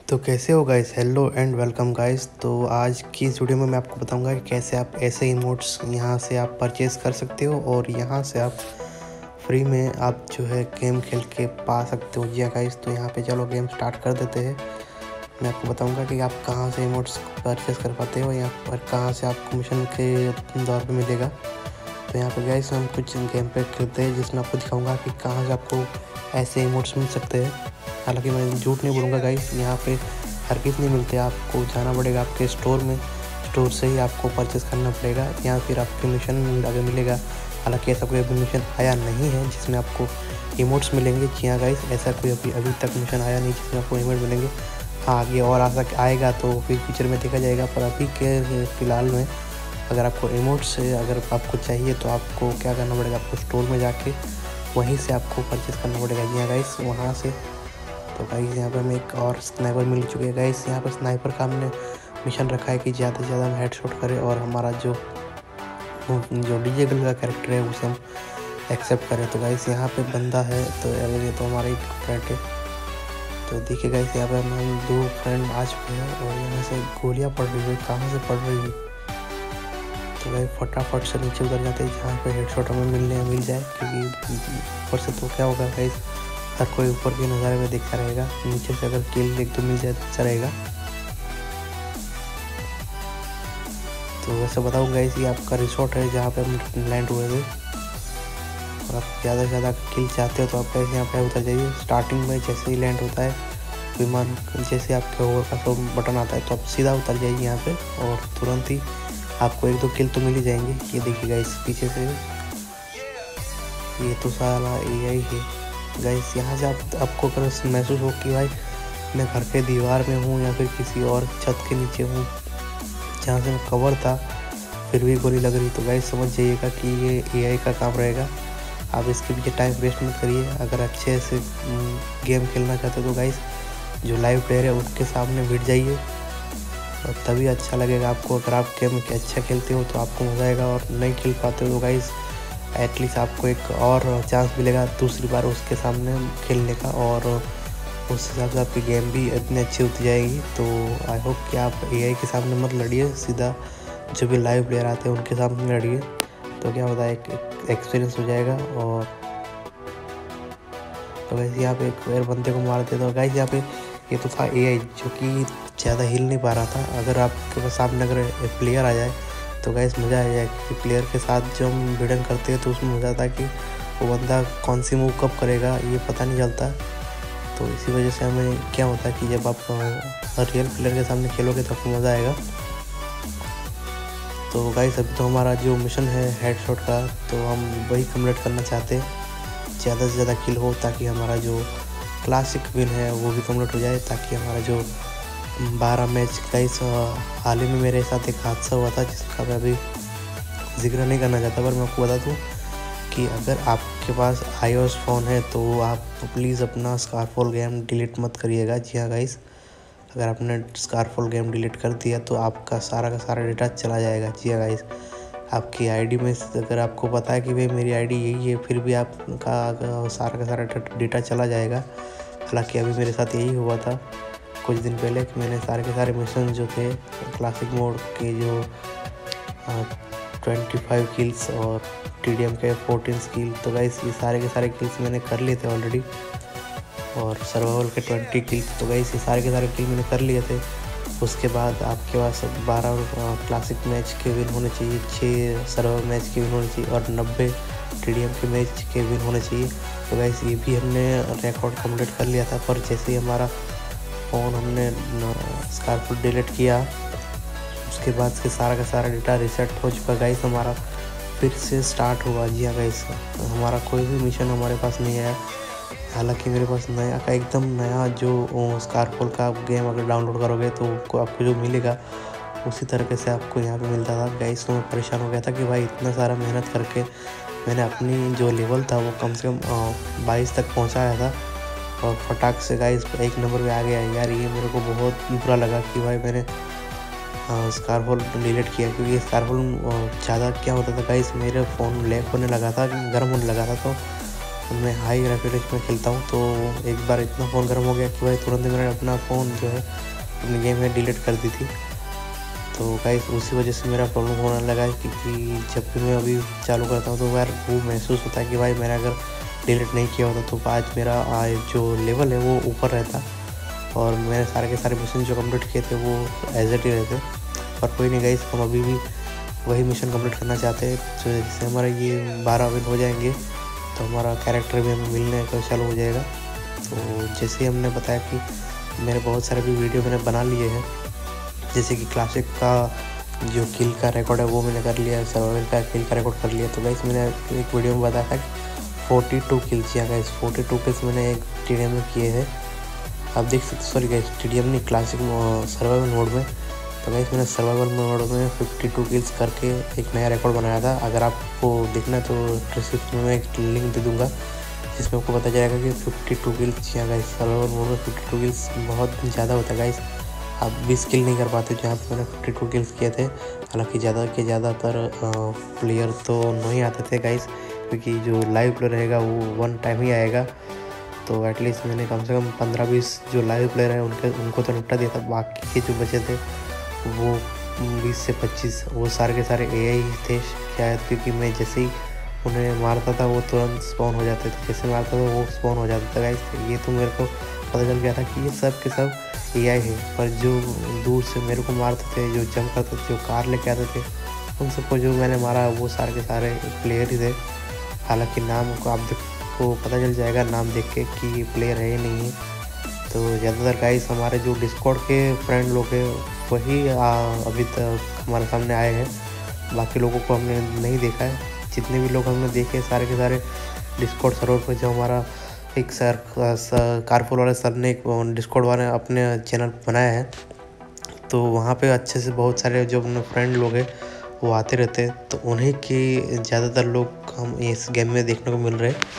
तो कैसे हो guys. Hello and welcome guys. तो आज की इस वीडियो में मैं आपको बताऊंगा कि कैसे आप ऐसे इमोट्स यहाँ से आप परचेज़ कर सकते हो और यहाँ से आप फ्री में आप जो है गेम खेल के पा सकते हो। जी हाँ गाइस, तो यहाँ पे चलो गेम स्टार्ट कर देते हैं। मैं आपको बताऊंगा कि आप कहाँ से इमोट्स परचेज़ कर पाते हो, यहाँ पर कहाँ से आपको मिशन के दौर पर मिलेगा। तो यहाँ पर गाइस हम कुछ गेम पे खेलते हैं जिसमें आपको दिखाऊंगा कि कहाँ से आपको ऐसे इमोट्स मिल सकते हैं। हालांकि मैं झूठ नहीं बोलूँगा गाइस, यहाँ पे हर किस नहीं मिलते, आपको जाना पड़ेगा आपके स्टोर में। स्टोर से ही आपको परचेज़ करना पड़ेगा या फिर आपके मिशन अगर मिलेगा। हालांकि ऐसा कोई अभी मिशन आया नहीं है जिसमें आपको इमोट्स मिलेंगे। जी हाँ गाइस, ऐसा कोई अभी तक मिशन आया नहीं जिसमें आपको इमोट मिलेंगे। हाँ, आगे और आएगा तो फिर फ्यूचर में देखा जाएगा। पर अभी के फ़िलहाल में अगर आपको इमोट से अगर आपको चाहिए तो आपको क्या करना पड़ेगा, आपको स्टोर में जाके वहीं से आपको परचेज़ करना पड़ेगा। जी हाँ गाइस, वहाँ से। तो गाइस यहाँ पर हमें एक और स्नाइपर मिल चुकी है। गाइस यहाँ पर स्नाइपर का हमने मिशन रखा है कि ज़्यादा से ज़्यादा हम हेडशॉट करें और हमारा जो डीजे गर्ल का कैरेक्टर है उसे हम एक्सेप्ट करें। तो गाइस यहाँ पे बंदा है, तो अगर ये तो हमारा एक फ्रेंड है। तो देखिए गाइस यहाँ पे हम दो फ्रेंड आ चुके हैं और यहाँ से गोलियाँ पड़ रही है। कहाँ से पड़ रही है? तो गाइस फटाफट से नीचे उतर जाते हैं जहाँ पे हेडशॉट हमें मिल जाए, क्योंकि ऊपर से तो क्या होगा गाइस, हर कोई ऊपर के नज़ारे में देखता रहेगा। नीचे से अगर किल एक तो मिल जाए तो अच्छा रहेगा। तो वैसे बताऊँ गाइस, ये आपका रिसोर्ट है जहाँ पे हम लैंड हुए थे और आप ज़्यादा से ज़्यादा किल चाहते हो तो आप गाइस यहाँ पे उतर जाइए। स्टार्टिंग में जैसे ही लैंड होता है विमान, जैसे आपके ओवर का तो बटन आता है तो आप सीधा उतर जाइए यहाँ पे और तुरंत ही आपको एक दो किल तो मिल ही जाएंगे। ये देखिए गाइस पीछे से, ये तो साला AI है गाइस। यहाँ से आपको अगर महसूस हो कि भाई मैं घर के दीवार में हूँ या फिर किसी और छत के नीचे हूँ जहाँ से मैं कवर था फिर भी गोली लग रही, तो गाइस समझ जाइएगा कि ये AI का काम रहेगा। आप इसके पीछे टाइम वेस्ट मत करिए। अगर अच्छे से गेम खेलना चाहते हो तो गाइस जो लाइव प्लेयर है उनके सामने भिड़ जाइए और तभी अच्छा लगेगा आपको। अगर आप गेम अच्छा खेलते हो तो आपको मज़ा आएगा और नहीं खेल पाते हो तो गाइस एटलीस्ट आपको एक और चांस मिलेगा दूसरी बार उसके सामने खेलने का, और उस हिसाब से आपकी गेम भी इतनी अच्छी होती जाएगी। तो आई होप कि आप AI के सामने मत लड़िए, सीधा जो भी लाइव प्लेयर आते हैं उनके सामने लड़िए। तो क्या होता है, एक एक्सपीरियंस हो जाएगा। और तो वैसे यहाँ पे एक बंदे को मार देता। तो गाइस यहाँ पे ये तो था AI जो कि ज़्यादा हिल नहीं पा रहा था। अगर आपके पास सामने अगर प्लेयर आ जाए तो गाइस मज़ा आ जाए, क्योंकि प्लेयर के साथ जो हम भिड़न करते हैं तो उसमें मज़ा आता है कि वो बंदा कौन सी मूव कब करेगा ये पता नहीं चलता। तो इसी वजह से हमें क्या होता है कि जब आप रियल प्लेयर के सामने खेलोगे तो आपको मज़ा आएगा। तो गाइस अभी तो हमारा जो मिशन है हेडशॉट का, तो हम वही कंप्लीट करना चाहते हैं, ज़्यादा से ज़्यादा किल हो ताकि हमारा जो क्लासिक विन है वो भी कंप्लीट हो जाए, ताकि हमारा जो 12 मैच गाइस हाल ही में मेरे साथ एक हादसा हुआ था जिसका मैं अभी जिक्र नहीं करना चाहता। पर मैं आपको बता दूं कि अगर आपके पास iOS फ़ोन है तो आप प्लीज़ अपना स्कारफॉल गेम डिलीट मत करिएगा। जी हाँ गाइस, अगर आपने स्कारफॉल गेम डिलीट कर दिया तो आपका सारा का सारा डेटा चला जाएगा। जी हाँ गाइस, आपकी ID में अगर आपको पता है कि भाई मेरी ID यही है फिर भी आपका सारा का सारा डेटा चला जाएगा। हालांकि अभी मेरे साथ यही हुआ था कुछ दिन पहले कि मैंने सारे के सारे मिशन जो थे क्लासिक मोड के जो 25 किल्स और TDM के 14 किल, तो गाइस ये सारे के सारे किल्स मैंने कर लिए थे ऑलरेडी। और सर्वाइवल के 20 किल, तो गाइस ये सारे के सारे किल मैंने कर लिए थे। उसके बाद आपके पास 12 क्लासिक मैच के विन होने चाहिए, 6 सर्वाइवल मैच के विन होने चाहिए और 90 TDM के मैच के विन होने चाहिए। तो गाइस ये भी हमने रिकॉर्ड कंप्लीट कर लिया था। पर जैसे ही हमारा फ़ोन हमने स्कारफॉल डिलीट किया उसके बाद से सारा का सारा डेटा रीसेट हो चुका गाइस, हमारा फिर से स्टार्ट हुआ। जी हाँ गाइस, हमारा कोई भी मिशन हमारे पास नहीं आया। हालांकि मेरे पास नया का एकदम नया जो स्कारफॉल का गेम अगर डाउनलोड करोगे तो आपको जो मिलेगा उसी तरीके से आपको यहाँ पे मिलता था गाइस। तो मैं परेशान हो गया था कि भाई इतना सारा मेहनत करके मैंने अपनी जो लेवल था वो कम से कम 22 तक पहुँचाया था और फटाक से गाइस 1 नंबर पे आ गया यार। ये मेरे को बहुत बुरा लगा कि भाई मैंने स्कारफॉल डिलीट किया, क्योंकि स्कारफॉल ज़्यादा क्या होता था गाइस, मेरे फ़ोन लैग होने लगा था, गर्म होने लगा था। तो मैं हाई ग्राफिक्स में खेलता हूँ, तो एक बार इतना फ़ोन गर्म हो गया कि भाई तुरंत मैंने अपना फ़ोन जो है अपनी गेम में डिलीट कर दी थी। तो गाइस उसी वजह से मेरा प्रॉब्लम होने लगा है, क्योंकि जब भी मैं अभी चालू करता हूँ तो यार वो महसूस होता है कि भाई मैंने अगर डिलीट नहीं किया होता तो आज मेरा जो लेवल है वो ऊपर रहता और मैंने सारे के सारे मिशन जो कंप्लीट किए थे वो एज इट ही रहते। पर कोई नहीं गाइस, हम अभी भी वही मिशन कंप्लीट करना चाहते हैं। तो जैसे हमारा ये 12 विन हो जाएंगे तो हमारा कैरेक्टर भी हमें मिलने का चालू हो जाएगा। तो जैसे हमने बताया कि मेरे बहुत सारे भी वीडियो मैंने बना लिए हैं, जैसे कि क्लासिक का जो किल का रिकॉर्ड है वो मैंने कर लिया, सर्वाइवल का किल का रिकॉर्ड कर लिया। तो गाइस मैंने एक वीडियो में बताया था कि 42 किल्स, यहाँ गाइस 42 किल्स मैंने एक टीडीएम में किए हैं। आप देख सकते, सॉरी गाइस टीडीएम नहीं, क्लासिक सर्वाइवल मोड में। तो गाइस मैंने सर्वाइवल मोड में 52 किल्स करके एक नया रिकॉर्ड बनाया था। अगर आपको देखना है तो डिस्क्रिप्शन में एक लिंक दे दूँगा जिसमें आपको पता चलेगा कि 52 किल्स, यहाँ गाइस सर्वाइवल मोड में 52 किल्स बहुत ज़्यादा होता है गाइस। आप 20 किल नहीं कर पाते जहाँ पे मैंने 52 किल्स किए थे। हालांकि ज़्यादातर प्लेयर तो नहीं आते थे गाइस, क्योंकि जो लाइव प्लेयर रहेगा वो 1 टाइम ही आएगा। तो एटलीस्ट मैंने कम से कम 15-20 जो लाइव प्लेयर हैं उनको तो निपटा दिया था। बाकी के जो बचे थे वो 20 से 25 वो सारे के सारे एआई ही थे शायद, क्योंकि मैं जैसे ही उन्हें मारता था वो तुरंत स्पॉन हो जाते थे, जैसे मारता था वो स्पॉन हो जाता था गाइस। ये तो मेरे को पता चल गया था कि ये सब के सब एआई है। पर जो दूर से मेरे को मारते थे, जो जंप करते थे, जो कार लेके आते थे, उन सबको जो मैंने मारा वो सारे के सारे प्लेयर ही थे। हालांकि नाम को आपको पता चल जाएगा नाम देख के कि ये प्लेयर है या नहीं है। तो ज़्यादातर गाइस हमारे जो डिस्कॉर्ड के फ्रेंड लोग हैं वही अभी तक हमारे सामने आए हैं, बाकी लोगों को हमने नहीं देखा है। जितने भी लोग हमने देखे सारे के सारे डिस्कॉर्ड सर्वर पर, जो हमारा एक कारफुल वाले सर ने एक डिस्कॉर्ड वाले अपने चैनल बनाया है, तो वहाँ पे अच्छे से बहुत सारे जो अपने फ्रेंड लोग हैं वो आते रहते हैं। तो उन्हीं के ज़्यादातर लोग हम इस गेम में देखने को मिल रहे हैं।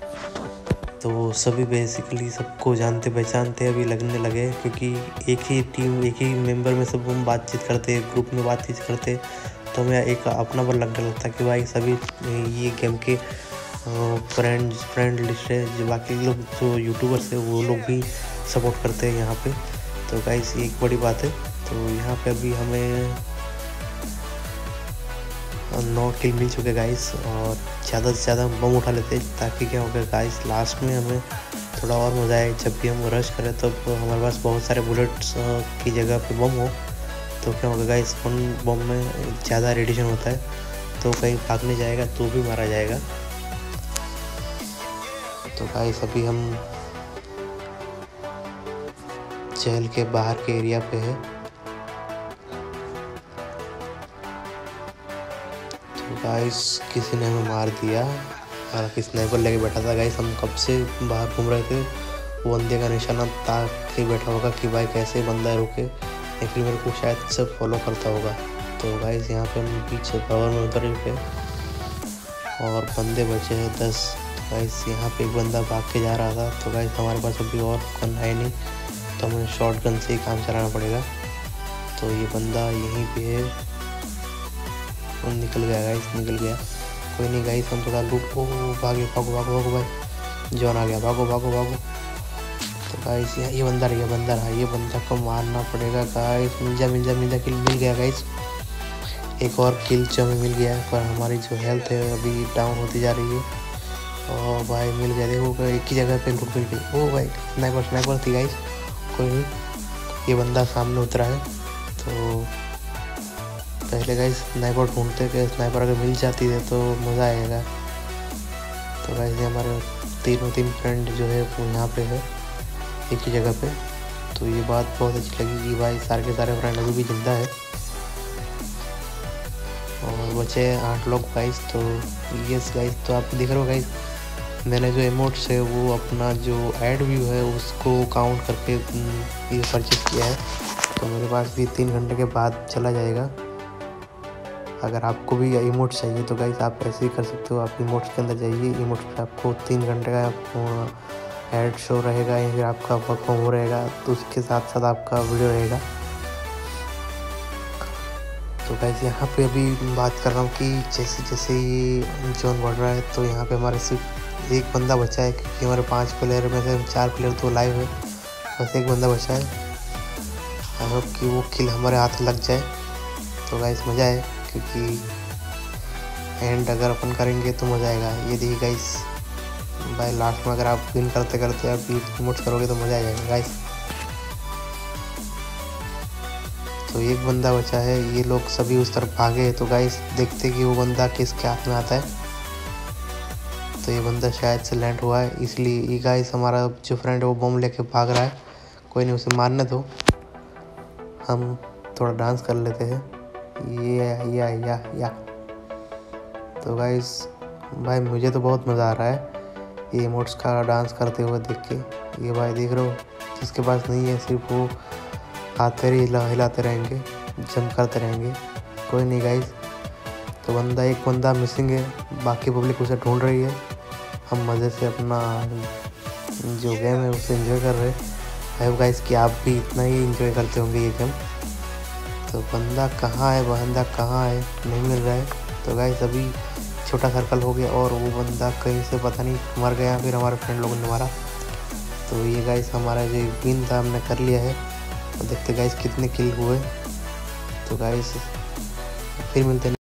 तो सभी बेसिकली सबको जानते पहचानते अभी लगने लगे, क्योंकि एक ही टीम, एक ही मेंबर में सब हम बातचीत करते, ग्रुप में बातचीत करते, तो हमें एक अपना पर लगने लगता कि भाई सभी ये गेम के फ्रेंड लिस्ट है। जो बाकी लोग जो यूट्यूबर्स है वो लोग भी सपोर्ट करते हैं यहाँ पे। तो गाइस ये एक बड़ी बात है। तो यहाँ पे अभी हमें 9 किल मिल चुके गाइस, और ज़्यादा से ज़्यादा बम उठा लेते हैं, ताकि क्या होगा गाइस लास्ट में हमें थोड़ा और मज़ा आए। जब भी हम रश करें तो हमारे पास बहुत सारे बुलेट्स की जगह पे बम हो, तो क्या होगा गाइस उन बम में ज़्यादा रेडिएशन होता है, तो कहीं भागने जाएगा तो भी मारा जाएगा। तो गाइस अभी हम जेल के बाहर के एरिया पे है। तो गाइस किसी ने हमें मार दिया, हालांकि स्नाइपर लेके बैठा था गाइस। हम कब से बाहर घूम रहे थे, वो बंदे का निशाना ताक के बैठा होगा कि भाई कैसे बंदा रुके, लेकिन मेरे को शायद सब फॉलो करता होगा। तो गाइस यहाँ पे हम पीछे कवर में उतर पे और बंदे बचे हैं 10। तो गाइस यहाँ पे एक बंदा भाग के जा रहा था। तो गाइस हमारे पास अभी और गन है नहीं, तो हमें शॉर्ट गन से ही काम चलाना पड़ेगा। तो ये बंदा यहीं पे है, वो निकल गया गाइस, निकल गया। कोई नहीं गाइस, हम थोड़ा लूट को भागो भागो भागो भागो भाई, जॉन आ गया, भागो भागो भागो। तो गाइस ये बंदा रहा, ये बंदा को मारना पड़ेगा गाइस। मिल जा किल मिल गया गाइस, एक और किल जो हमें मिल गया है। पर हमारी जो हेल्थ है अभी डाउन होती जा रही है। और भाई मिल गया, देखो एक ही जगह पे लूट मिल गई। ओ भाई स्नाइपर थी गाइस, कोई नहीं। ये बंदा सामने उतरा है, तो पहले गाइस स्नाइपर ढूंढते कि स्नाइपर अगर मिल जाती है तो मज़ा आएगा। तो गाइस हमारे तीन फ्रेंड जो है वो यहाँ पे है एक ही जगह पे। तो ये बात बहुत अच्छी लगी कि भाई सारे के सारे फ्रेंड अभी भी जिंदा है, और बचे 8 लोग गाइस। तो यस गाइस, तो आप देख रहे हो गाइस, मैंने जो इमोट्स है वो अपना जो ऐड व्यू है उसको काउंट करके ये परचेस किया है। तो मेरे पास भी 3 घंटे के बाद चला जाएगा। अगर आपको भी इमोट्स चाहिए तो गाइस आप ऐसे ही कर सकते हो। आप इमोट्स के अंदर जाइए, इमोट्स पे आपको 3 घंटे का ऐड शो रहेगा या फिर आपका वर्क फ्रॉम होम रहेगा, तो उसके साथ साथ आपका वीडियो रहेगा। तो गाइस यहाँ पे अभी बात कर रहा हूँ कि जैसे जैसे ये जोन बढ़ रहा है, तो यहाँ पे हमारे सिर्फ एक बंदा बचा है क्योंकि हमारे 5 प्लेयर में से 4 प्लेयर तो लाइव है, बस एक बंदा बचा है। आई होप कि वो किल हमारे हाथ लग जाए तो गाइस मज़ा है, क्योंकि एंड अगर अपन करेंगे तो मज़ा आएगा। ये देखिए गाइस, भाई लास्ट में अगर आप विन करते करते आप इमोट्स करोगे तो मज़ा आ जाएगा गाइस। तो एक बंदा बचा है, ये लोग सभी उस तरफ भागे, तो गाइस देखते कि वो बंदा किसके हाथ में आता है। तो ये बंदा शायद से लैंड हुआ है, इसलिए ये गाइस हमारा जो फ्रेंड है वो बम लेके भाग रहा है। कोई नहीं, उसे मारने दो, हम थोड़ा डांस कर लेते हैं। या तो गाइस भाई मुझे तो बहुत मज़ा आ रहा है ये इमोट्स का डांस करते हुए देख के। ये भाई देख रहे हो, जिसके पास नहीं है सिर्फ वो हाथ पैर हिलाते रहेंगे, जंप करते रहेंगे। कोई नहीं गाइस, तो एक बंदा मिसिंग है, बाकी पब्लिक उसे ढूंढ रही है। हम मज़े से अपना जो गेम है उसे एंजॉय कर रहे हैं। आई होप गाइस कि आप भी इतना ही एंजॉय करते होंगे ये गेम। तो बंदा कहाँ है, नहीं मिल रहा है। तो गाइस अभी छोटा सर्कल हो गया और वो बंदा कहीं से पता नहीं मर गया, फिर हमारे फ्रेंड लोगों ने मारा। तो ये गाइस हमारा जो विन था हमने कर लिया है। तो देखते गाइस कितने किल हुए। तो गाइस फिर मिलते हैं।